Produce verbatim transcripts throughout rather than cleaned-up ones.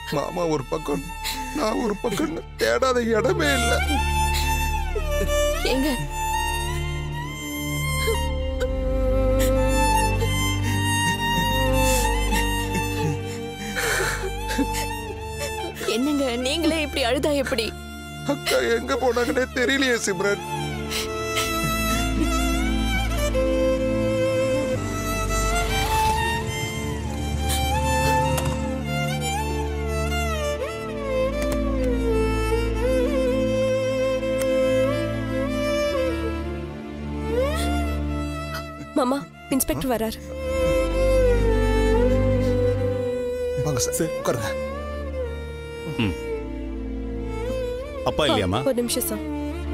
மாமா ஒரு பக்கம் நான் ஒரு பக்கம் தேடாத இடமே இல்லை. ஏங்க என்னங்க நீங்களே இப்படி அழுதா எப்படி? அக்கா எங்க போனாங்கன்னே தெரியலையே சிம்ரன். மாமா இன்ஸ்பெக்டர் வராரு. வாங்க சார் உட்காருங்க. அப்பா இல்லையாமா? ஒரு நிமிஷம் சார்.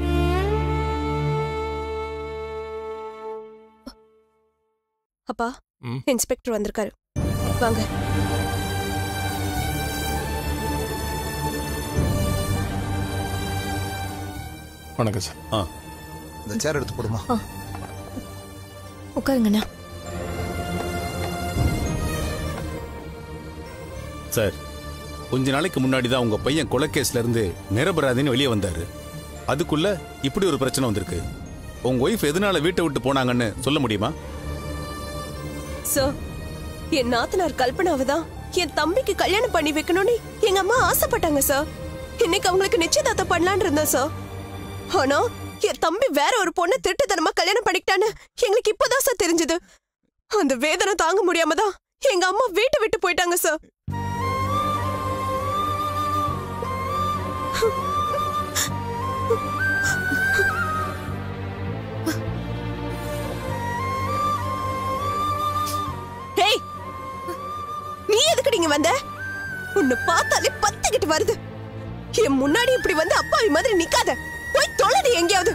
அப்பா இன்ஸ்பெக்டர் வந்திருக்காரு, வாங்க. வணக்கம் சார். ஆ இந்த சேர் எடுத்து போடுமா. உட்காருங்கண்ணா. சார், கொஞ்ச நாளைக்கு முன்னாடி தான் உங்க பையன் கொலைகேஸ்ல இருந்து நிரபராதின்னு வெளியே வந்தாரு. அதுக்குள்ள இப்படி ஒரு பிரச்சனை வந்திருக்கு. உங்க ஒய்ஃப் எதனால வீட்டை விட்டு போனாங்கன்னு சொல்ல முடியுமா? சார், என் நாத்தனார் கல்பனாவை தான் என் தம்பிக்கு கல்யாணம் பண்ணி வைக்கணும்னு எங்க அம்மா ஆசைப்பட்டாங்க சார். இன்னைக்கு அவங்களுக்கு நிச்சயதார்த்தம் பண்ணலான்னு இருந்தேன் சார். ஆனா என் தம்பி வேற ஒரு பொண்ணை திருட்டுத்தனமா கல்யாணம் பண்ணிக்கிட்டான்னு எங்களுக்கு இப்பதான் சார் தெரிஞ்சது. அந்த வேதனை தாங்க முடியாம தான் எங்க அம்மா வீட்டை விட்டு போயிட்டாங்க சார். ஹேய், நீ எதுக்கு நீங்க வந்த? உன்னை பார்த்தாலே பத்துக்கிட்டு வருது. என் முன்னாடி இப்படி வந்து அப்பாவி மாதிரி நிக்காத, போய் தொலைடி எங்கேயாவது.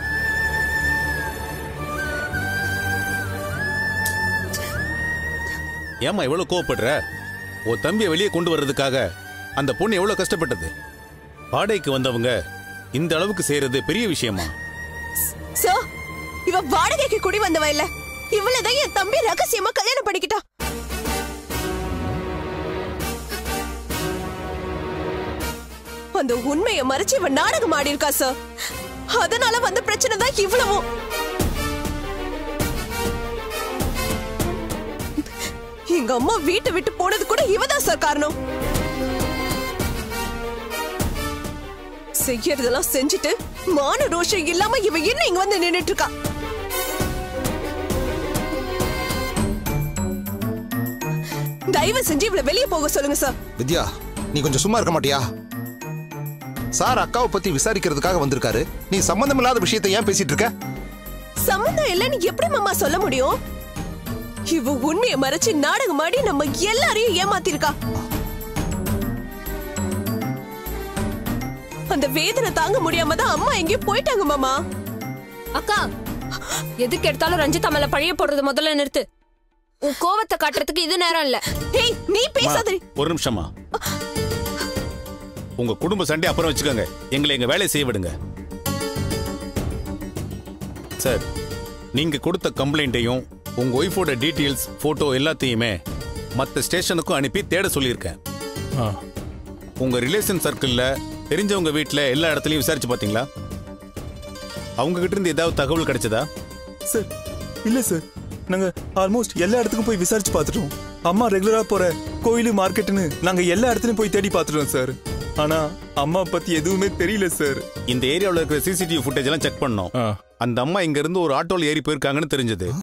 ஏமா எவ்வளவு கோவப்படுற? ஓ தம்பியை வெளியே கொண்டு வர்றதுக்காக அந்த பொண்ணு எவ்வளவு கஷ்டப்பட்டது. வாடகைக்கு வந்தவங்க இந்த அளவுக்கு செய்யறது பெரிய விஷயமா? சார், இவ வாடகைக்கு குடி வந்தவ இல்ல. இவ்வளவுதான் என் தம்பி ரகசியமா கல்யாணம் பண்ணிக்கிட்டா. அந்த உண்மையை மறைச்சு இவன் நாடகம் ஆடி இருக்கா சார். அதனால வந்த பிரச்சனை தான் இவ்வளவும். எங்க அம்மா வீட்டை விட்டு போனது கூட இவதான் சார் காரணம். செய்யறதெல்லாம் செஞ்சுட்டு மான ரோஷம் இல்லாம இவ என்ன இங்க வந்து நின்னுட்டு இருக்கா. தயவு செஞ்சு இவளை வெளியே போக சொல்லுங்க சார். வித்யா, நீ கொஞ்சம் சும்மா இருக்க மாட்டியா? சார் அக்காவை பத்தி விசாரிக்கிறதுக்காக வந்திருக்காரு. நீ சம்பந்தம் இல்லாத விஷயத்தை ஏன் பேசிட்டு இருக்க? சம்பந்தம் இல்லன்னு எப்படி மாமா சொல்ல முடியும்? இவ உண்மையை மறைச்சு நாடகம் ஆடி நம்ம எல்லாரையும் ஏமாத்திருக்கா. அந்த வேதனை தாங்க முடியாம தான் அம்மா எங்கேயோ போயிட்டாங்க மாமா. அக்கா, எதுக்கு எடுத்தாலும் ரஞ்சிதா மேல பழைய போடுறது முதல்ல நிறுத்து. உன் கோவத்தை காட்டுறதுக்கு இது நேரம் இல்ல. ஏய், நீ பேசாதே. ஒரு நிமிஷமா. உங்க குடும்ப சண்டை அப்புறம் வச்சுக்கோங்க, எங்களை எங்க வேலையை செய்ய விடுங்க. சார், நீங்க கொடுத்த கம்ப்ளைண்ட்டையும் உங்க ஒய்ஃபோட டீட்டெயில்ஸ் போட்டோ எல்லாத்தையுமே மற்ற ஸ்டேஷனுக்கும் அனுப்பி தேட சொல்லியிருக்கேன். உங்க ரிலேஷன் சர்க்கிள்ல தெரிஞ்சவங்க வீட்டில் எல்லா இடத்துலையும் விசாரிச்சு பார்த்தீங்களா? அவங்க கிட்ட இருந்து ஏதாவது தகவல் கிடைச்சதா? சார் இல்ல சார், நாங்க ஆல்மோஸ்ட் எல்லா இடத்துக்கும் போய் விசாரிச்சு பார்த்துட்டோம். அம்மா ரெகுலரா போற கோயிலு மார்க்கெட்டுன்னு நாங்க எல்லா இடத்துலயும் போய் தேடி பார்த்துட்டோம் சார். ஆனா அம்மா பத்தி எதுவுமே தெரியல சார். இந்த ஏரியாவில் இருக்கிற சிசிடிவி ஃபுட்டேஜ் எல்லாம் செக் பண்ணோம். அந்த அம்மா இங்க இருந்து ஒரு ஆட்டோல ஏறி போயிருக்காங்கன்னு தெரிஞ்சது.